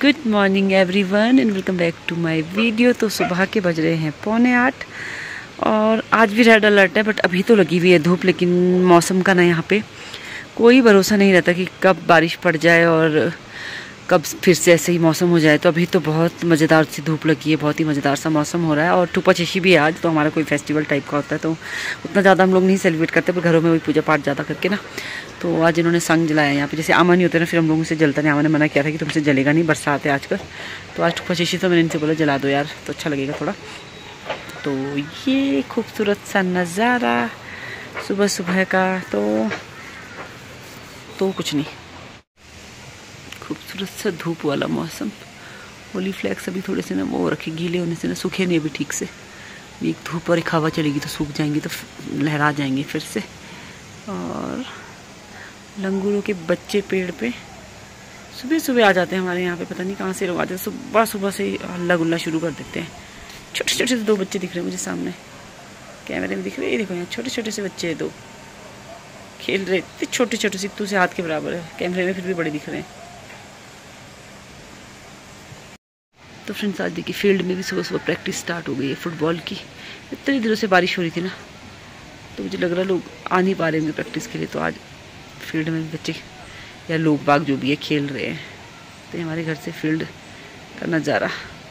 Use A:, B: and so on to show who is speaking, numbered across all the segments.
A: Good morning everyone and welcome back to my video. तो सुबह के बज रहे हैं 7:45 और आज भी रेड अलर्ट है, बट अभी तो लगी हुई है धूप। लेकिन मौसम का ना यहाँ पे कोई भरोसा नहीं रहता कि कब बारिश पड़ जाए और कब फिर से ऐसे ही मौसम हो जाए। तो अभी तो बहुत मज़ेदार सी धूप लगी है, बहुत ही मज़ेदार सा मौसम हो रहा है। और ठुपा-चेशी भी है आज, तो हमारा कोई फेस्टिवल टाइप का होता है तो उतना ज़्यादा हम लोग नहीं सेलिब्रेट करते, पर घरों में वही पूजा पाठ ज़्यादा करके ना। तो आज इन्होंने संग जलाया यहाँ पे, जैसे आमा नहीं होते ना, फिर हम लोगों से जलता नहीं। आमा ने मना किया था कि तुमसे जलेगा नहीं, बरसात है आजकल। तो आज ठुपा-चेशी तो मैंने इनसे बोला जला दो यार, तो अच्छा लगेगा थोड़ा। तो ये खूबसूरत सा नज़ारा सुबह सुबह का, तो कुछ नहीं, खूबसूरत सा धूप वाला मौसम। होली फ्लैक्स अभी थोड़े से ना वो रखे, गीले होने से ना सूखे नहीं अभी ठीक से। एक धूप और एक हवा चलेगी तो सूख जाएंगे, तो लहरा जाएंगे फिर से। और लंगूरों के बच्चे पेड़ पे सुबह सुबह आ जाते हैं हमारे यहाँ पे, पता नहीं कहाँ से लोग आ जाते हैं। सुबह सुबह से हल्ला गुल्ला शुरू कर देते हैं। छोटे छोटे से 2 बच्चे दिख रहे हैं मुझे सामने, कैमरे में दिख रहे हैं। ये देखो यहाँ छोटे छोटे से बच्चे 2 खेल रहे थे, छोटे छोटे से, सित्तू से हाथ के बराबर है। कैमरे में फिर भी बड़े दिख रहे हैं। तो फ्रेंड्स आज देखिए फील्ड में भी सुबह सुबह प्रैक्टिस स्टार्ट हो गई है फुटबॉल की। इतनी दिनों से बारिश हो रही थी ना, तो मुझे लग रहा लोग आ नहीं पा रहे होंगे प्रैक्टिस के लिए। तो आज फील्ड में बच्चे या लोग बाग जो भी है खेल रहे हैं। तो ये हमारे घर से फील्ड का नज़ारा।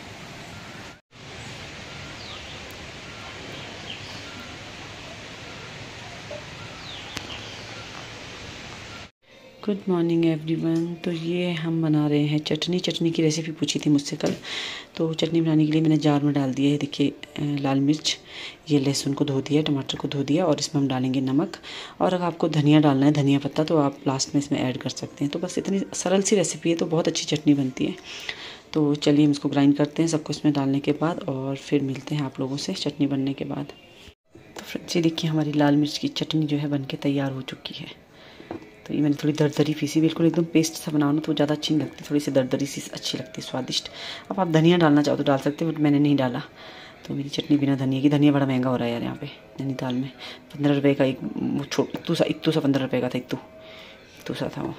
A: Good morning everyone. तो ये हम बना रहे हैं चटनी की रेसिपी पूछी थी मुझसे कल। तो चटनी बनाने के लिए मैंने जार में डाल दिया है, देखिए लाल मिर्च, ये लहसुन को धो दिया, टमाटर को धो दिया, और इसमें हम डालेंगे नमक। और अगर आपको धनिया डालना है, धनिया पत्ता, तो आप लास्ट में इसमें ऐड कर सकते हैं। तो बस इतनी सरल सी रेसिपी है, तो बहुत अच्छी चटनी बनती है। तो चलिए हम इसको ग्राइंड करते हैं सबको इसमें डालने के बाद, और फिर मिलते हैं आप लोगों से चटनी बनने के बाद। तो फ्रेंड्स ये देखिए हमारी लाल मिर्च की चटनी जो है बन के तैयार हो चुकी है। तो ये मैंने थोड़ी दरदरी पीसी, बिल्कुल एकदम पेस्ट सा बनाओ ना तो ज़्यादा अच्छी नहीं लगती, थोड़ी सी दरदरी सी अच्छी लगती है, स्वादिष्ट। अब आप धनिया डालना चाहो तो डाल सकते हो, बट मैंने नहीं डाला। तो मेरी चटनी बिना धनिया की, धनिया बड़ा महंगा हो रहा है यार यहाँ पे नैनीताल में। 15 रुपये का एक इत्तू सा 15 रुपये का था, इत्तू सा था वो।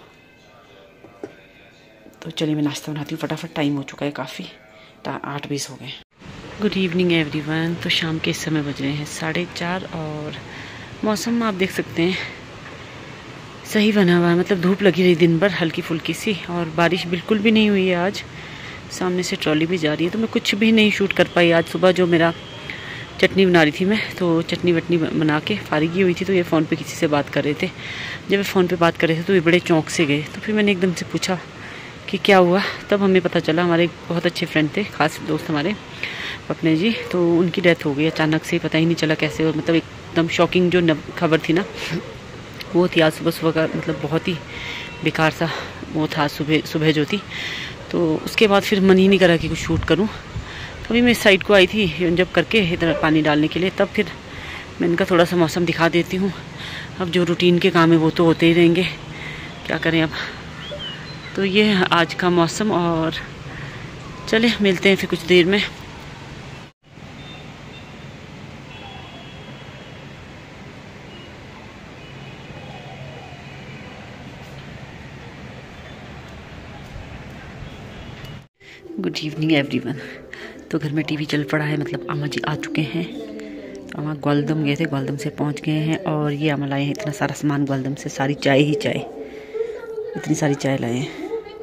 A: तो चलिए मैं नाश्ता बनाती हूँ फटाफट, टाइम हो चुका है काफ़ी, 8:20 हो गए। Good evening everyone. तो शाम के इस समय बज रहे हैं 4:30 और मौसम आप देख सकते हैं सही बना हुआ है। मतलब धूप लगी रही दिन भर हल्की फुल्की सी, और बारिश बिल्कुल भी नहीं हुई है आज। सामने से ट्रॉली भी जा रही है, तो मैं कुछ भी नहीं शूट कर पाई आज सुबह। जो मेरा चटनी बना रही थी मैं, तो चटनी वटनी बना के फारिग ही हुई थी। तो ये फ़ोन पे किसी से बात कर रहे थे। जब वे फ़ोन पे बात कर रहे थे तो ये बड़े चौंक से गए। तो फिर मैंने एकदम से पूछा कि क्या हुआ। तब हमें पता चला, हमारे एक बहुत अच्छे फ्रेंड थे, खास दोस्त हमारे अपने जी, तो उनकी डेथ हो गई अचानक से, पता ही नहीं चला कैसे। और मतलब एकदम शॉकिंग जो खबर थी ना वो थी आज सुबह सुबह का। मतलब बहुत ही बेकार सा वो था सुबह जो थी। तो उसके बाद फिर मन ही नहीं करा कि कुछ शूट करूं। तभी मैं इस साइड को आई थी जब करके इधर पानी डालने के लिए, तब फिर मैंने कहा थोड़ा सा मौसम दिखा देती हूँ। अब जो रूटीन के काम है वो तो होते ही रहेंगे, क्या करें अब। तो ये है आज का मौसम, और चले मिलते हैं फिर कुछ देर में। Good evening everyone. तो घर में टीवी चल पड़ा है, मतलब अम्मा जी आ चुके हैं। तो अम्मा ग्वालदम गए थे, ग्वालदम से पहुंच गए हैं। और ये अम्मा लाए हैं इतना सारा सामान ग्वालदम से, सारी चाय ही चाय, इतनी सारी चाय लाए हैं।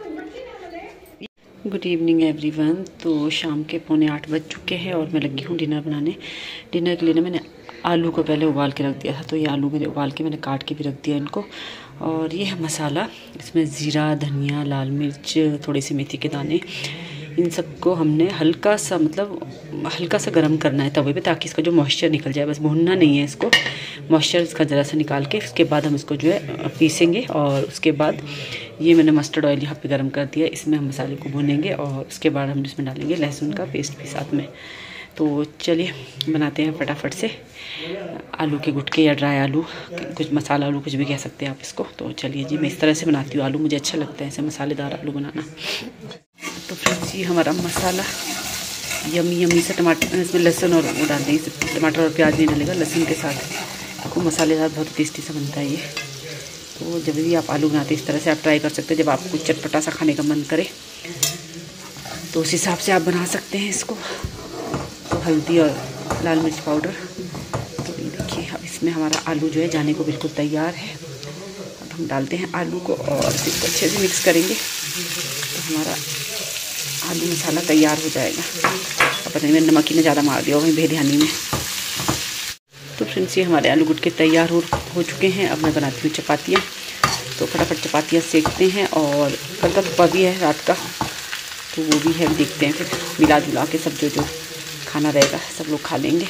A: Good evening everyone. तो शाम के 7:45 बज चुके हैं और मैं लगी हूँ डिनर बनाने। डिनर के लिए ना मैंने आलू को पहले उबाल के रख दिया था, तो ये आलू मैंने उबाल के मैंने काट के भी रख दिया इनको। और ये है मसाला, इसमें ज़ीरा, धनिया, लाल मिर्च, थोड़ी सी मेथी के दाने, इन सबको हमने हल्का सा गर्म करना है तवे पे, ताकि इसका जो मॉइस्चर निकल जाए। बस भूनना नहीं है इसको, मॉइस्चर इसका ज़रा सा निकाल के उसके बाद हम इसको जो है पीसेंगे। और उसके बाद ये मैंने मस्टर्ड ऑयल यहाँ पे गर्म कर दिया, इसमें हम मसाले को भूनेंगे। और उसके बाद हम इसमें डालेंगे लहसुन का पेस्ट भी साथ में। तो चलिए बनाते हैं फटाफट से आलू के गुटके या ड्राई आलू, कुछ मसाला आलू कुछ भी कह सकते हैं आप इसको। तो चलिए जी, मैं इस तरह से बनाती हूँ आलू, मुझे अच्छा लगता है ऐसे मसालेदार आलू बनाना। तो फ्रेंड्स ये हमारा मसाला यमी से, टमाटर इसमें लहसुन और वो डाल देंगे, टमाटर और प्याज नहीं डालेगा, लहसुन के साथ। आपको मसालेदार बहुत टेस्टी सा बनता है ये। तो जब भी आप आलू बनाते हैं इस तरह से आप ट्राई कर सकते हैं, जब आपको चटपटा सा खाने का मन करे। तो उस हिसाब से आप बना सकते हैं इसको। तो हल्दी और लाल मिर्च पाउडर। तो ये देखिए अब इसमें हमारा आलू जो है जाने को बिल्कुल तैयार है। अब हम डालते हैं आलू को और इसको अच्छे से मिक्स करेंगे तो हमारा आलू मसाला तैयार हो जाएगा। अब पता नहीं मैंने नमक ही ने ज़्यादा मार दिया वहीं बेध्यानी में। तो फ्रेंड्स ये हमारे आलू गुटके तैयार हो चुके हैं। अब मैं बनाती हूँ चपातियाँ। तो फटाफट चपातियाँ सेकते हैं और कल का थुप्पा भी है रात का, तो वो भी है, देखते हैं फिर मिला जुला के सब जो खाना रहेगा सब लोग खा लेंगे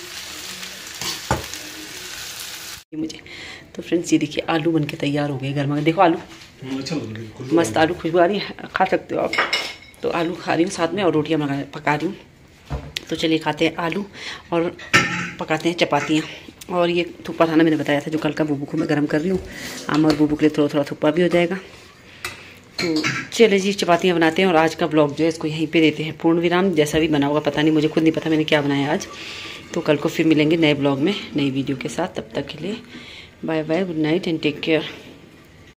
A: मुझे। तो फ्रेंड्स ये देखिए आलू बन के तैयार हो गए गर्मा। देखो आलू मस्त, आलू खुशबू आ रही है, खा सकते हो आप। तो आलू खा रही हूँ साथ में और रोटियाँ पका रही हूँ। तो चलिए खाते हैं आलू और पकाते हैं चपातियाँ। और ये थुप्पा खाना मैंने बताया था जो कल का बूबू को मैं गर्म कर रही हूँ। आम और बूबू के लिए थोड़ा थोड़ा थुप्पा भी हो जाएगा। तो चलिए जी चपातियाँ बनाते हैं और आज का ब्लॉग जो है इसको यहीं पे देते हैं पूर्ण विराम। जैसा भी बना होगा पता नहीं, मुझे खुद नहीं पता मैंने क्या बनाया आज। तो कल को फिर मिलेंगे नए ब्लॉग में नई वीडियो के साथ। तब तक के लिए bye bye, good night and take care.